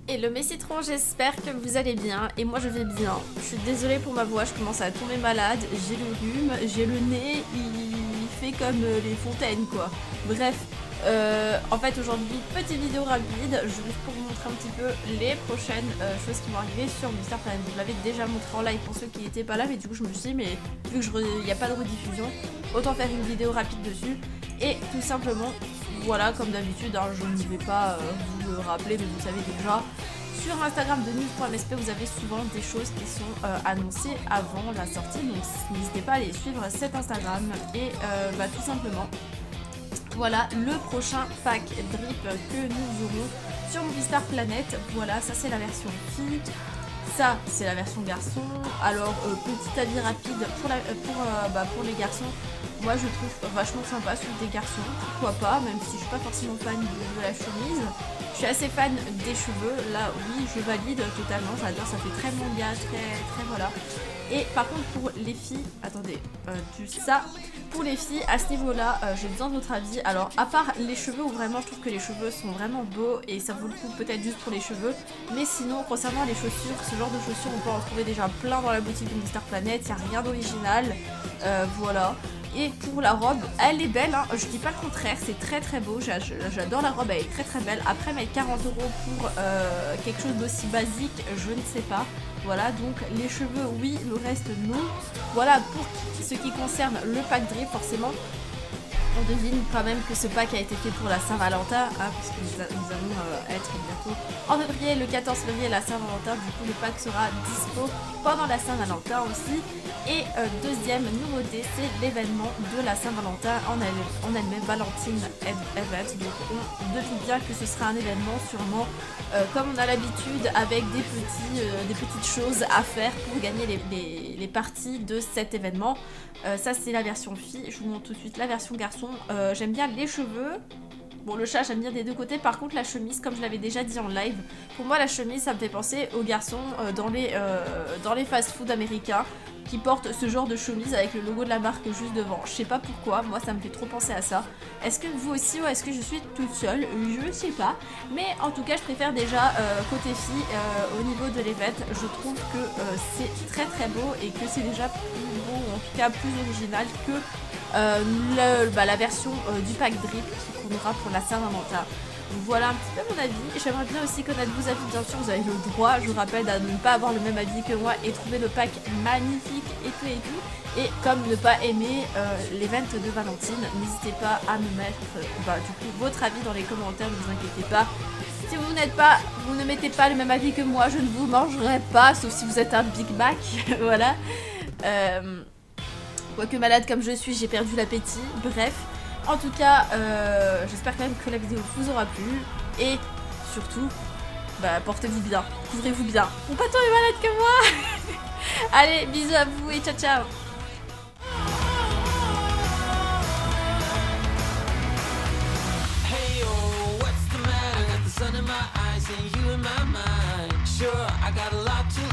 Et le Messitron, j'espère que vous allez bien, et moi je vais bien. Je suis désolée pour ma voix, je commence à tomber malade, j'ai le rhume, j'ai le nez, il fait comme les fontaines quoi. Bref, en fait aujourd'hui, petite vidéo rapide, juste pour vous montrer un petit peu les prochaines choses qui vont arriver sur Mister Planet. Je l'avais déjà montré en live pour ceux qui n'étaient pas là, mais du coup je me suis dit, mais vu qu'il n'y a pas de rediffusion, autant faire une vidéo rapide dessus. Et tout simplement, voilà, comme d'habitude, hein, je ne vais pas vous le rappeler, mais vous savez déjà. Sur Instagram de news.msp, vous avez souvent des choses qui sont annoncées avant la sortie, donc n'hésitez pas à aller suivre cet Instagram. Et tout simplement, voilà le prochain pack drip que nous aurons sur Movistar Planet. Voilà, ça c'est la version fille. Ça, c'est la version garçon. Alors, petit avis rapide pour les garçons. Moi, je trouve vachement sympa celui des garçons. Pourquoi pas, même si je suis pas forcément fan de la chemise. Je suis assez fan des cheveux. Là, oui, je valide totalement. J'adore, ça fait très manga, très voilà. Et par contre, pour les filles, attendez, juste ça. Pour les filles, à ce niveau-là, j'ai besoin de votre avis. Alors, à part les cheveux, où vraiment je trouve que les cheveux sont vraiment beaux et ça vaut le coup peut-être juste pour les cheveux. Mais sinon, concernant les chaussures, ce genre de chaussures, on peut en trouver déjà plein dans la boutique de Mister Planet. Il n'y a rien d'original. Voilà. Et pour la robe, elle est belle, hein. Je dis pas le contraire, c'est très beau, j'adore la robe, elle est très belle. Après mettre 40 € pour quelque chose d'aussi basique, je ne sais pas. Voilà, donc les cheveux oui, le reste non. Voilà, pour ce qui concerne le pack drip, forcément, on devine quand même que ce pack a été fait pour la Saint-Valentin, hein, puisque nous allons être bientôt en février, le 14 février, la Saint-Valentin. Du coup, le pack sera dispo pendant la Saint-Valentin aussi. Et deuxième nouveauté, c'est l'événement de la Saint-Valentin en elle-même, Valentine Event. Donc on devine bien que ce sera un événement sûrement comme on a l'habitude, avec des petites choses à faire pour gagner les parties de cet événement. Ça c'est la version fille, je vous montre tout de suite la version garçon. J'aime bien les cheveux. Bon, le chat, j'aime bien des deux côtés. Par contre, la chemise, comme je l'avais déjà dit en live, pour moi, la chemise, ça me fait penser aux garçons dans les fast-food américains qui portent ce genre de chemise avec le logo de la marque juste devant. Je sais pas pourquoi, moi, ça me fait trop penser à ça. Est-ce que vous aussi, ou est-ce que je suis toute seule? Je sais pas. Mais en tout cas, je préfère déjà côté fille, au niveau de l'événement, je trouve que c'est très beau et que c'est déjà plus beau, ou en tout cas plus original que la version du pack drip qu'on aura pour la Saint-Valentin. Voilà un petit peu mon avis. J'aimerais bien aussi connaître vos avis, bien sûr, vous avez le droit, je vous rappelle, de ne pas avoir le même avis que moi et trouver le pack magnifique et tout. Et comme ne pas aimer l'event de Valentine, n'hésitez pas à me mettre du coup votre avis dans les commentaires, ne vous inquiétez pas. Si vous ne mettez pas le même avis que moi, je ne vous mangerai pas, sauf si vous êtes un Big Mac. Voilà. Quoique malade comme je suis, j'ai perdu l'appétit. Bref, en tout cas, j'espère quand même que la vidéo vous aura plu. Et surtout, portez-vous bien, couvrez-vous bien. Mon patron est malade que moi. Allez, bisous à vous et ciao ciao. Sure, I got a lot to